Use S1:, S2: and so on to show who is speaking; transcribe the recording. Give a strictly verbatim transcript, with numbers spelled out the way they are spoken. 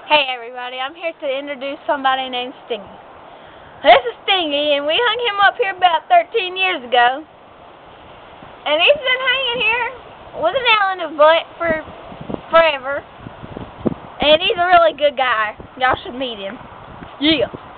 S1: Hey everybody, I'm here to introduce somebody named Stingy. This is Stingy, and we hung him up here about thirteen years ago. And he's been hanging here with an nail in his butt for forever. And he's a really good guy. Y'all should meet him. Yeah.